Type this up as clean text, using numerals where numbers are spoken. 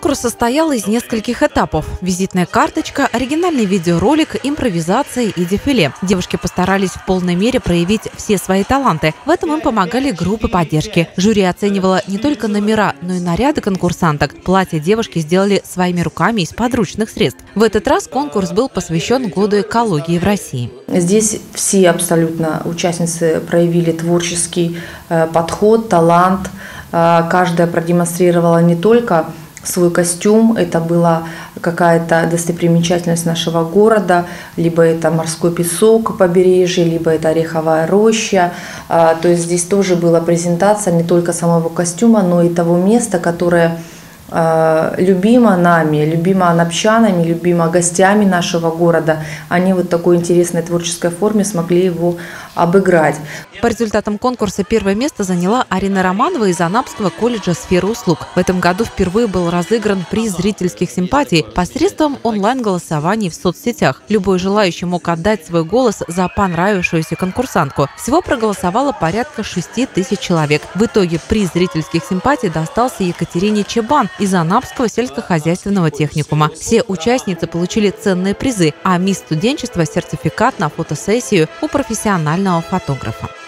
Конкурс состоял из нескольких этапов. Визитная карточка, оригинальный видеоролик, импровизация и дефиле. Девушки постарались в полной мере проявить все свои таланты. В этом им помогали группы поддержки. Жюри оценивало не только номера, но и наряды конкурсанток. Платья девушки сделали своими руками из подручных средств. В этот раз конкурс был посвящен Году экологии в России. Здесь все абсолютно участницы проявили творческий подход, талант. Каждая продемонстрировала не только свой костюм, это была какая-то достопримечательность нашего города, либо это морской песок побережья, либо это ореховая роща. То есть здесь тоже была презентация не только самого костюма, но и того места, которое любимо нами, любимо анапчанами, любимо гостями нашего города. Они вот в такой интересной творческой форме смогли его обыграть. По результатам конкурса первое место заняла Арина Романова из Анапского колледжа сферы услуг. В этом году впервые был разыгран приз зрительских симпатий посредством онлайн-голосований в соцсетях. Любой желающий мог отдать свой голос за понравившуюся конкурсантку. Всего проголосовало порядка 6000 человек. В итоге приз зрительских симпатий достался Екатерине Чебан из Анапского сельскохозяйственного техникума. Все участницы получили ценные призы, а мисс студенчества – сертификат на фотосессию у профессионального фотографа.